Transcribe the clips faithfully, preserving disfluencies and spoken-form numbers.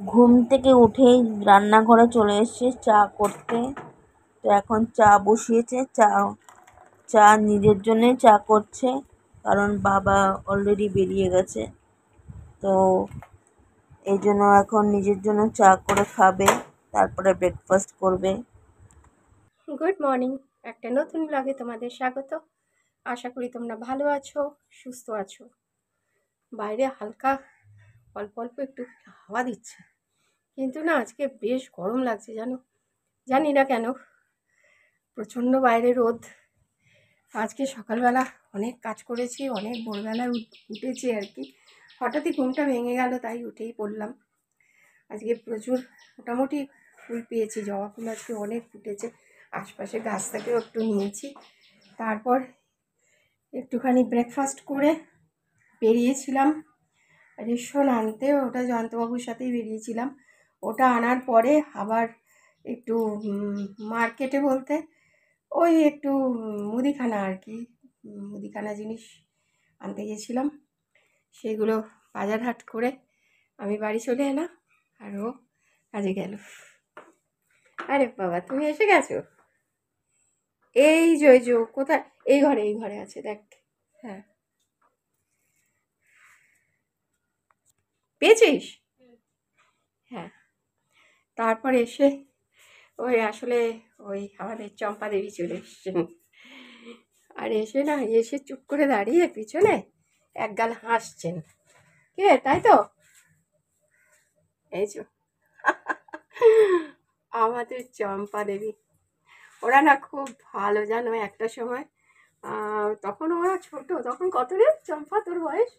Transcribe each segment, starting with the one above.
ঘুম থেকে উঠেই রান্নাঘরে চলে এসেছে চা করতে। তো এখন চা বসিয়েছে, চা চা নিজের জন্যে চা করছে, কারণ বাবা অলরেডি বেরিয়ে গেছে। তো এই জন্য এখন নিজের জন্য চা করে খাবে, তারপরে ব্রেকফাস্ট করবে। গুড মর্নিং, একটা নতুন ব্লগে তোমাদের স্বাগত। আশা করি তোমরা ভালো আছো, সুস্থ আছো। বাইরে হালকা অল্প অল্প একটু হাওয়া দিচ্ছে, কিন্তু না আজকে বেশ গরম লাগছে, জানো জানি না কেন। প্রচণ্ড বাইরে রোদ। আজকে সকালবেলা অনেক কাজ করেছি, অনেক ভোরবেলায় উঠেছি আর কি। হঠাৎই ঘুমটা ভেঙে গেল, তাই উঠেই পড়লাম। আজকে প্রচুর মোটামুটি ফুল পেয়েছি, জবা ফুল আজকে অনেক ফুটেছে। আশপাশে গাছ থেকেও একটু নিয়েছি। তারপর একটুখানি ব্রেকফাস্ট করে বেরিয়েছিলাম রেশন আনতে। ওটা জয়ন্তবাবুর সাথেই বেরিয়েছিলাম। ওটা আনার পরে আবার একটু মার্কেটে বলতে ওই একটু মুদিখানা আর কি, মুদিখানা জিনিস আনতে গেছিলাম। সেগুলো বাজার হাট করে আমি বাড়ি চলে এলাম, আর ও কাজে গেল। আরে বাবা, তুমি এসে গেছো? এই যে ওই যে কোথায়, এই ঘরে এই ঘরে আছে দেখ। হ্যাঁ, পেয়েছিস? হ্যাঁ। তারপর এসে ওই আসলে ওই আমাদের চম্পা দেবী চলে এসছেন। আর এসে না এসে চুপ করে দাঁড়িয়ে পিছনে একগাল হাসছেন। কে, তাই তো? এই যে আমাদের চম্পা দেবী। ওরা না খুব ভালো, জানো। একটা সময় তখন ওরা ছোট, তখন কত রে চম্পা তোর বয়স?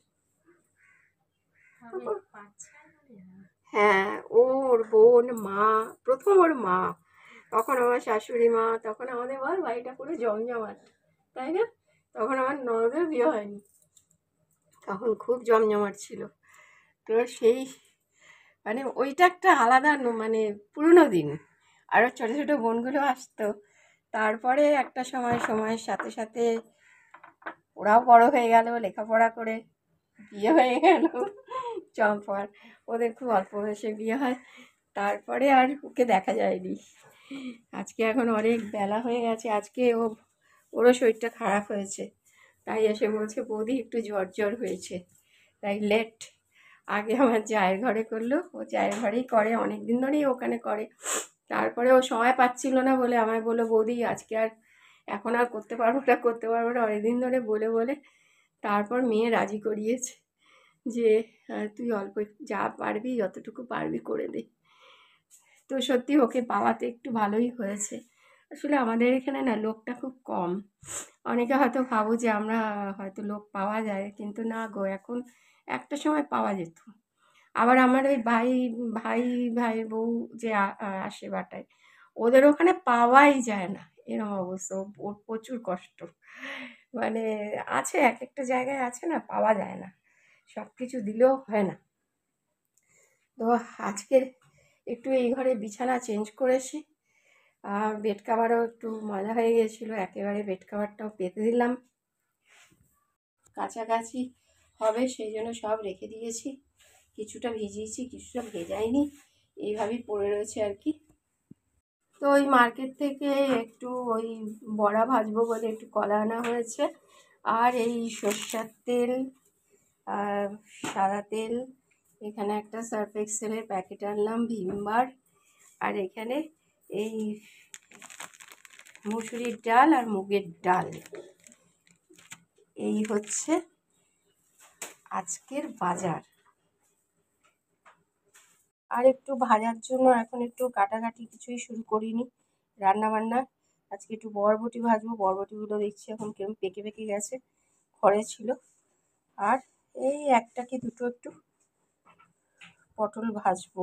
হ্যাঁ, ওর বোন, মা, প্রথম ওর মা, তখন আমার শাশুড়ি মা, তখন আমাদের বল বাড়িটা পুরো জমজমাট, তাই না? তখন আমার ননদের বিয়ে হয়নি, তখন খুব জমজমাট ছিল। তো সেই মানে ওইটা একটা আলাদা মানে পুরনো দিন। আরও ছোটো ছোটো বোনগুলো আসতো। তারপরে একটা সময় সময়ের সাথে সাথে ওরাও বড় হয়ে গেল, লেখাপড়া করে বিয়ে হয়ে গেল চম্পার। ওদের খুব অল্প বয়সে বিয়ে হয়, তারপরে আর ওকে দেখা যায়নি। আজকে এখন অনেক বেলা হয়ে গেছে, আজকে ও ওরও শরীরটা খারাপ হয়েছে, তাই এসে বলছে বৌদি একটু জ্বর জ্বর হয়েছে, তাই লেট। আগে আমার জায়ের ঘরে করলো, ও জায়ের ঘরেই করে, অনেক দিন ধরেই ওখানে করে। তারপরে ও সময় পাচ্ছিল না বলে আমায় বললো বৌদি আজকে আর এখন আর করতে পারবো না করতে পারবো না অনেকদিন ধরে বলে বলে তারপর মেয়ে রাজি করিয়েছে যে তুই অল্প যা পারবি যতটুকু পারবি করে দে। তো সত্যি ওকে পাওয়াতে একটু ভালোই হয়েছে। আসলে আমাদের এখানে না লোকটা খুব কম। অনেকে হয়তো ভাবো যে আমরা হয়তো লোক পাওয়া যায়, কিন্তু না গো, এখন একটা সময় পাওয়া যেত। আবার আমার ওই ভাই ভাই ভাইয়ের বউ যে আসে বাটায়, ওদের ওখানে পাওয়াই যায় না, এরকম অবস্থা। ওর প্রচুর কষ্ট, মানে আছে এক একটা জায়গায় আছে না, পাওয়া যায় না, সব কিছু দিলেও হয় না। তো আজকে একটু এই ঘরে বিছানা চেঞ্জ করেছি, আর বেড কাভারও একটু ময়লা হয়ে গিয়েছিলো, একেবারে বেড কাভারটাও পেতে দিলাম, কাছাকাছি হবে সেই জন্য সব রেখে দিয়েছি। কিছুটা ভিজিয়েছি, কিছুটা ভেজাইনি, এইভাবেই পড়ে রয়েছে আর কি। তো ওই মার্কেট থেকে একটু ওই বড়া ভাজবো বলে একটু কলা আনা হয়েছে, আর এই সর্ষের তেল, আর সাদা তেল, এখানে একটা সার্ফ এক্সেলের প্যাকেট আনলাম, ভিমবার, আর এখানে এই মুসুরির ডাল আর মুগের ডাল। এই হচ্ছে আজকের বাজার। আর একটু ভাজার জন্য এখন একটু কাটাকাটি কিছুই শুরু করিনি রান্না বান্না। আজকে একটু বরবটি ভাজবো, বরবটিগুলো দেখছি এখন কেমন পেকে পেকে গেছে, খড়ে ছিল। আর এই একটা কি দুটো একটু পটল ভাজবো।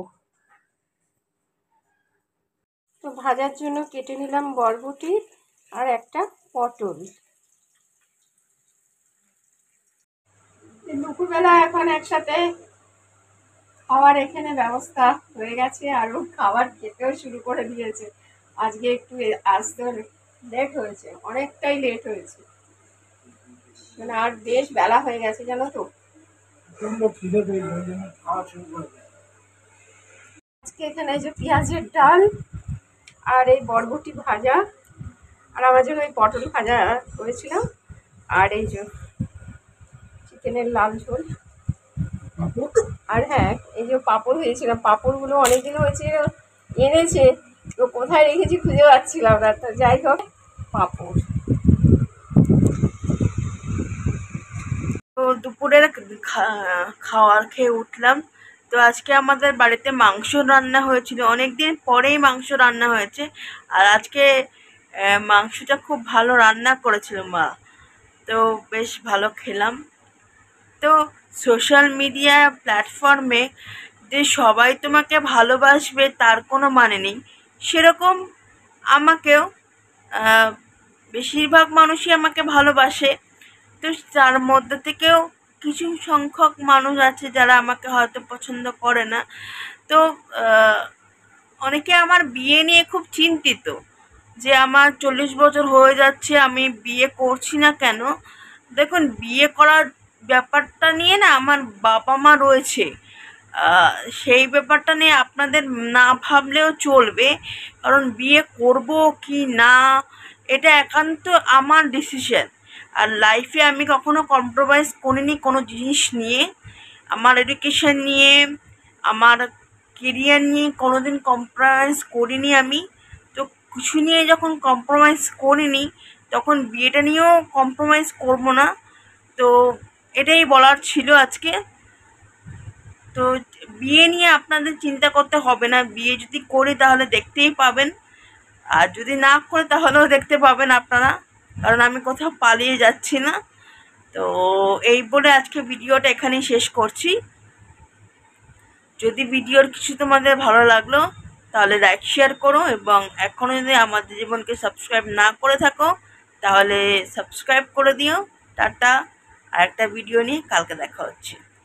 তো ভাজার জন্য কেটে নিলাম বরবটি আর একটা পটল। দুপুরবেলা এখন একসাথে খাওয়ার এখানে ব্যবস্থা হয়ে গেছে, আরও খাবার খেতেও শুরু করে দিয়েছে। আজকে একটু আসতে লেট হয়েছে, অনেকটাই লেট হয়েছে, মানে আর বেশ বেলা হয়ে গেছে জানো তো। আজকে এখানে যে পেঁয়াজের ডাল আর এই বরবটি ভাজা, আর আমার জন্য এই পটল ভাজা করেছিলাম, আর এই যে চিকেনের লাল ঝোল, আর হ্যাঁ এই যে পাঁপড় হয়েছিল, পাঁপড়গুলো অনেকদিন হয়েছে এনেছে, তো কোথায় রেখেছি খুঁজে পাচ্ছিলাম না, তো যাই হোক পাঁপড়। তো দুপুরের খাওয়ার খেয়ে উঠলাম। তো আজকে আমাদের বাড়িতে মাংস রান্না হয়েছিল, অনেক দিন পরেই মাংস রান্না হয়েছে। আর আজকে মাংসটা খুব ভালো রান্না করেছিল মা, তো বেশ ভালো খেলাম। তো সোশ্যাল মিডিয়া প্ল্যাটফর্মে যে সবাই তোমাকে ভালোবাসবে তার কোনো মানে নেই, সেরকম আমাকেও বেশিরভাগ মানুষই আমাকে ভালোবাসে। তো তার মধ্যে থেকেও কিছু সংখ্যক মানুষ আছে যারা আমাকে হয়তো পছন্দ করে না। তো অনেকে আমার বিয়ে নিয়ে খুব চিন্তিত, যে আমার চল্লিশ বছর হয়ে যাচ্ছে, আমি বিয়ে করছি না কেন। দেখুন, বিয়ে করার ব্যাপারটা নিয়ে না আমার বাবা মা রয়েছে, সেই ব্যাপারটা নিয়ে আপনাদের না ভাবলেও চলবে। কারণ বিয়ে করব কি না এটা একান্ত আমার ডিসিশন। আর লাইফে আমি কখনো কম্প্রোমাইজ করিনি কোনো জিনিস নিয়ে। আমার এডুকেশন নিয়ে, আমার কেরিয়ার নিয়ে কোনো দিন কম্প্রোমাইজ করিনি আমি। তো কিছু নিয়ে যখন কম্প্রোমাইজ করিনি, তখন বিয়েটা নিয়েও কম্প্রোমাইজ করবো না। তো এটাই বলার ছিল আজকে। তো বিয়ে নিয়ে আপনাদের চিন্তা করতে হবে না, বিয়ে যদি করি তাহলে দেখতেই পাবেন, আর যদি না করে তাহলেও দেখতে পাবেন আপনারা, কারণ আমি কোথাও পালিয়ে যাচ্ছি না। তো এই বলে আজকে ভিডিওটা এখানেই শেষ করছি। যদি ভিডিওর কিছু তোমাদের ভালো লাগলো তাহলে লাইক শেয়ার করো, এবং এখনও যদি আমাদের জীবনকে সাবস্ক্রাইব না করে থাকো তাহলে সাবস্ক্রাইব করে দিও। টাটা, আর একটা ভিডিও নিয়ে কালকে দেখা হচ্ছে।